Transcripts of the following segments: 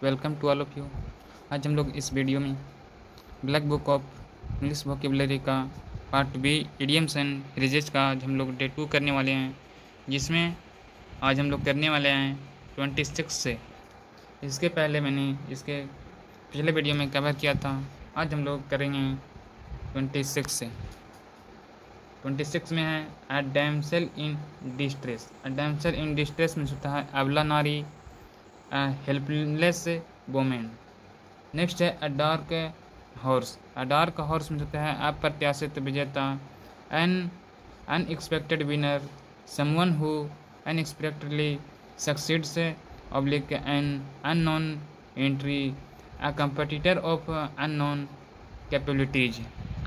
Welcome to all of you. आज हम लोग इस वीडियो में black book of English vocabulary का part B idioms and phrases का आज हम लोग डे 2 करने वाले हैं, जिसमें आज हम लोग करने वाले हैं 26 से। इसके पहले मैंने इसके पिछले वीडियो में कवर किया था। आज हम लोग करेंगे 26 से। 26 में है a damsel in distress. A damsel in distress में होता है अबला नारी, हेल्पलेस वोमेन। नेक्स्ट है a dark horse. A dark horse में होता है अप्रत्याशित विजेता, an unexpected winner, someone who unexpectedly succeeds oblique an unknown entry, a competitor of unknown capabilities.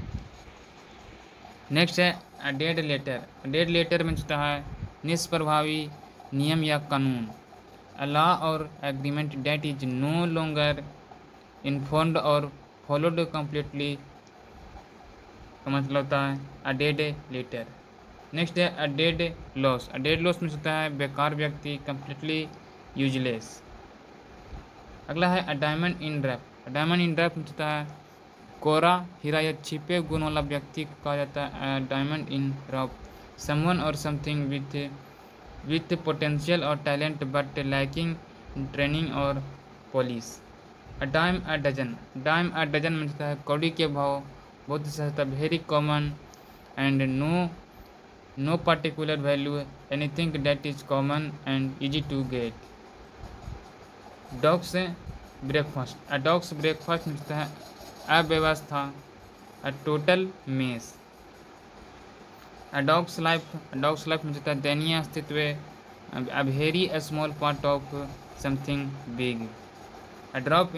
Next है a dead letter. Dead letter में होता है निष्प्रभावी नियम या कानून, a law or agreement that is no longer informed or followed completely का मतलब होता है a dead letter। नेक्स्ट है a dead loss। a dead loss में होता है बेकार व्यक्ति, completely useless। अगला है a diamond in rough। a diamond in rough में होता है कोरा हीरा या छिपे गुण वाला व्यक्ति को कहा जाता है a diamond in rough, someone or something with potential or talent but lacking training और polish. A dime a dozen. Dime a dozen में होता है कौड़ी के भाव, बहुत सस्ता, very common and no particular value, anything that is common and easy to get. Dog's breakfast. A dog's breakfast में होता है अव्यवस्था, a total mess. A dog's life में होता है दयनीय अस्तित्व, a very small part of something big। a drop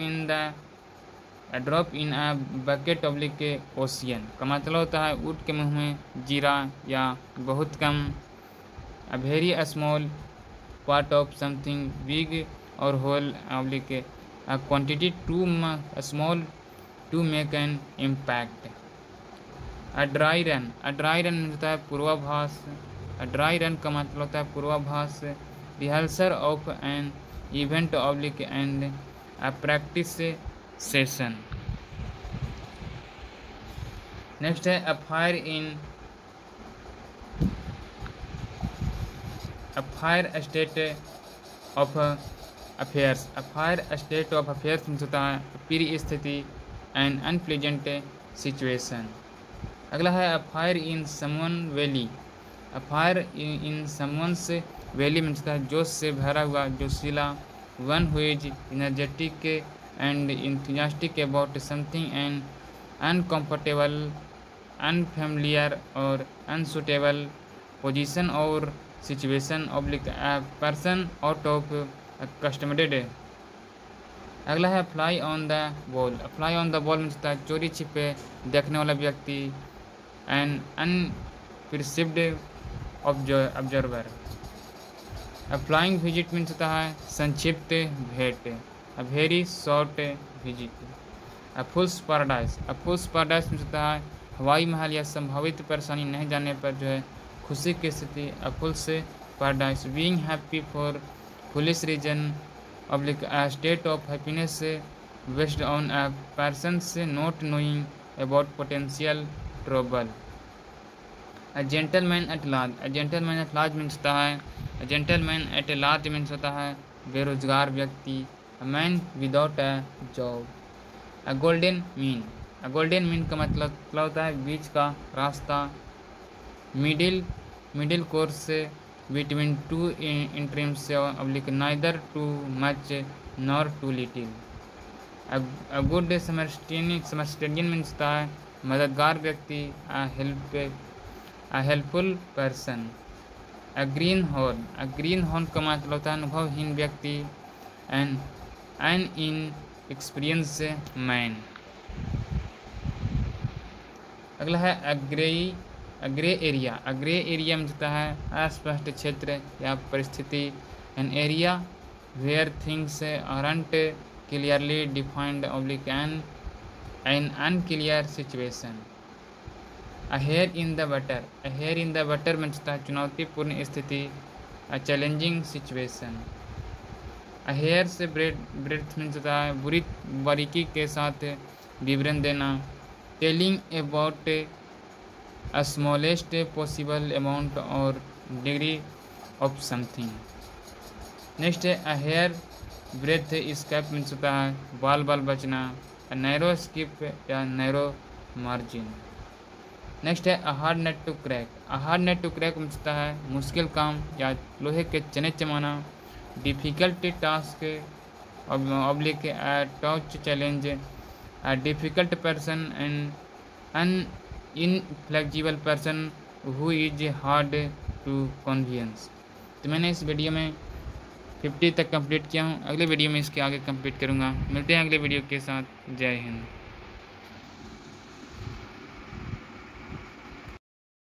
in a bucket oblique ocean का मतलब होता है ऊँट के मुंह में जीरा या बहुत कम, a very small part of something big और whole oblique a quantity too small to make an impact। a dry run में होता है पूर्वाभास। ड्राई रन का मतलब होता है पूर्वाभास, rehearsal of an event oblique and a practice session. Next है a fire state of affairs. A fire state of affairs में होता है प्री स्थिति एंड अनप्लेजेंट सिचुएशन। अगला है a fire in someone valley. A fire in someone's valley में होता है जोश से भरा हुआ, जोशीला, one who is energetic and enthusiastic about something and uncomfortable, unfamiliar और अनसुटेबल पोजीशन और situation oblique a person out of customed. अगला है fly on the ball. Fly on the ball में होता है चोरी छिपे देखने वाला व्यक्ति, an unperceived observer. A flying visit means होता है संक्षिप्त भेंट, a very short visit. A fool's paradise. A fool's paradise means होता है हवाई महल या संभावित परेशानी नहीं जाने पर जो है खुशी की स्थिति, a fool's paradise. Being happy for foolish reason oblique a state of happiness based on a person's not knowing about potential trouble. A gentleman at large. A gentleman at large means होता है a gentleman at large means होता है बेरोजगार व्यक्ति, a man without a job. A golden mean. A golden mean का मतलब होता है बीच का रास्ता, middle course between two extremes oblique neither too much nor too little. A good samaritan means होता है मददगार व्यक्ति, a helpful person. A greenhorn. A greenhorn का मतलब होता है अनुभवहीन व्यक्ति, एन इन एक्सपीरियंस मैन। अगला है grey area. A grey area में होता है अस्पष्ट क्षेत्र या परिस्थिति, an area where things aren't clearly defined oblique an unclear situation. A hair in the butter. A hair in the butter में होता है चुनौतीपूर्ण स्थिति, a challenging situation. A hair से ब्रेथ मीन्स होता है बुरी बारीकी के साथ विवरण देना, telling about a smallest possible amount और डिग्री ऑफ समथिंग। नेक्स्ट है अ हेयर ब्रेथ स्कैप मीन्स होता है बाल बचना, नैरो स्किप या नैरो मार्जिन। नेक्स्ट है a hard nut to crack. A hard nut to crack means होता है मुश्किल काम या लोहे के चने चमाना, difficult task oblique a torch challenge, a difficult person and an inflexible person who is hard to convince. तो मैंने इस वीडियो में 50 तक कंप्लीट किया हूँ। अगले वीडियो में इसके आगे कंप्लीट करूँगा। मिलते हैं अगले वीडियो के साथ। जय हिंद।